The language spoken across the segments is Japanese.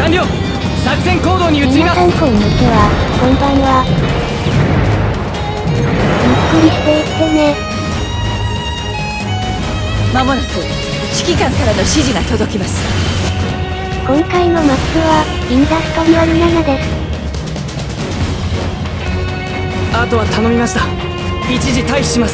完了。作戦行動に移ります。 皆さんこんにちは、こんばんは。ゆっくりしていってね。 まもなく指揮官からの指示が届きます。 今回のマップはインダストリアル7です。 あとは頼みました。一時退避します。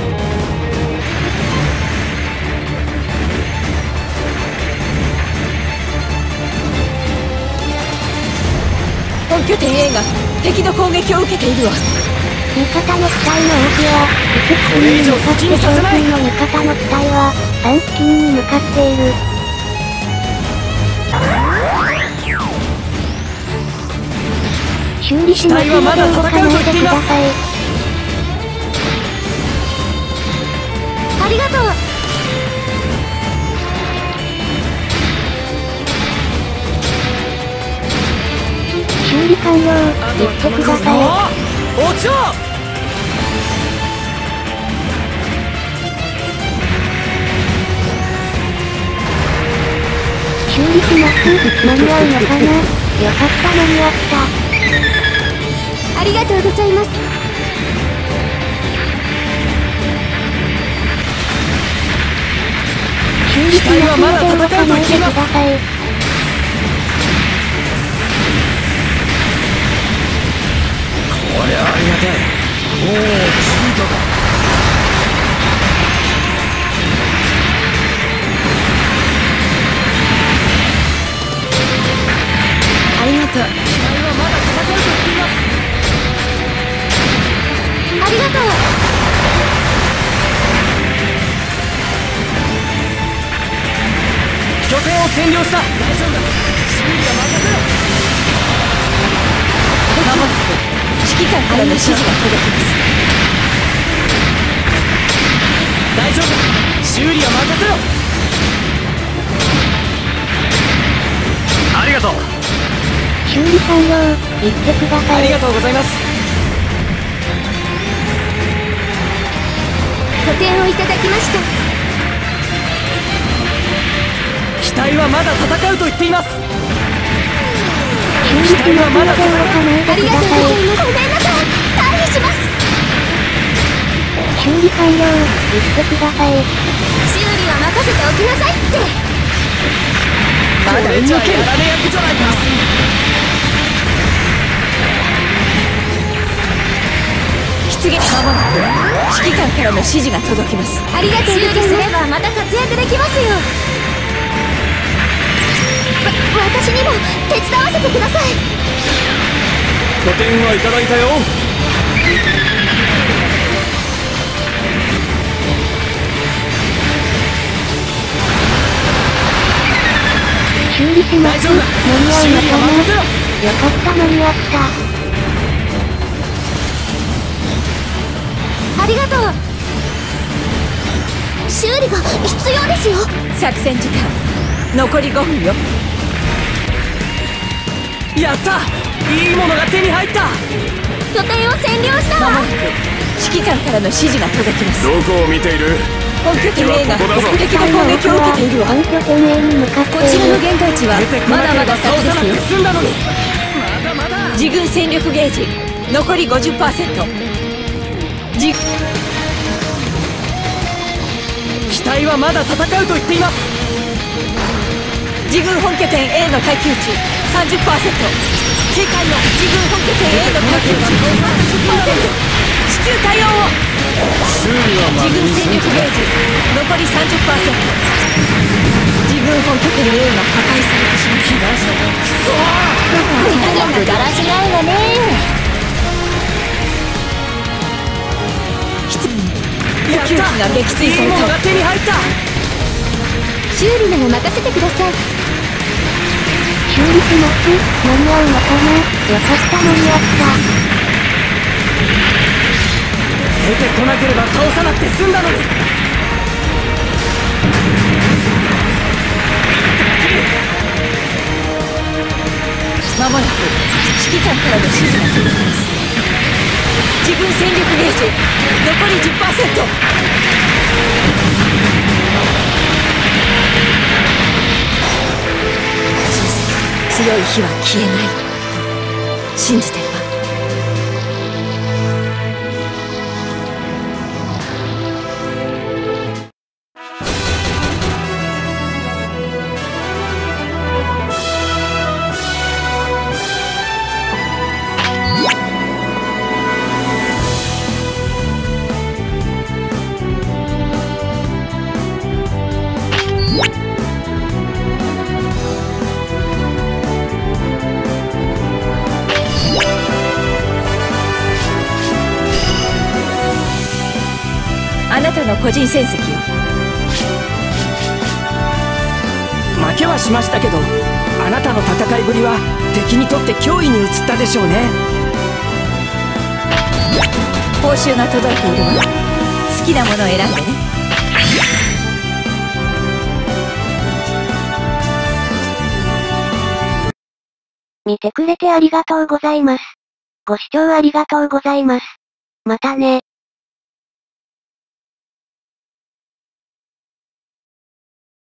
本拠点 A が敵の攻撃を受けているわ。 味方の機体の多くは5つに向かって上空の味方の機体は3付近に向かっている。修理しますので動かないでください。ありがとう。修理完了。言ってください。 落ちろ。 修理します。間に合うのかな。よかった、間に合った。ありがとうございます。修理しますので動かないでください。 これはありがたい。おお、着いたか。 ありがとう。 機体はまだ戦うと言っています。 ありがとう。 拠点を占領した。大丈夫だ。修理は任せろ。 まもなく指揮官からの指示が届きます。 大丈夫だ。修理は任せろ。ありがとう。 修理完了。言ってください。 ありがとうございます。 拠点をいただきました。 機体はまだ戦うと言っています。 修理しますので動かないでください。ありがとうございます。ごめんなさい。退避します。修理完了。言ってください。修理は任せておきなさいって。 まだ動ける。やられ役じゃないか。 出撃まもなく指揮官からの指示が届きます。 ありがとうございます。修理すればまた活躍できますよ。私にも手伝わせてください。 拠点はいただいたよ。 修理します。間に合うのかな。よかった、間に合った。ありがとう。修理が必要ですよ。 作戦時間残り5分よ。 やった。いいものが手に入った。 拠点を占領したわ。 まもなく指揮官からの指示が届きます。 どこを見ている？ 本拠点 A が敵の攻撃を受けているわ。 本拠点 A に向かっている。 こちらの限界値はまだまだ先ですよ。 済んだのに。まだまだ。 自軍戦力ゲージ残り 50%。 機体はまだ戦うと言っています。 自軍本拠点 A の耐久値 30%。警戒の自軍本拠点 A の耐久値 30%。至急対応を。 修理は自軍戦力ゲージ残り 30%。自軍本拠点 A が破壊されてしまいました。 くだらしないわね。 補給機が撃墜された。 いいものが手に入った。 修理なら任せてください。修理します。間に合うのかな。よかった、間に合った。 出てこなければ倒さなくて済んだのに。 まもなく指揮官からの指示が届きます。自軍戦力ゲージ残り 10%。小さく強い火は消えないと信じてるわ。あなたの個人戦績よ。 負けはしましたけど、あなたの戦いぶりは敵にとって脅威に移ったでしょうね。 報酬が届いているわ。好きなものを選んでね。 見てくれてありがとうございます。ご視聴ありがとうございます。またね。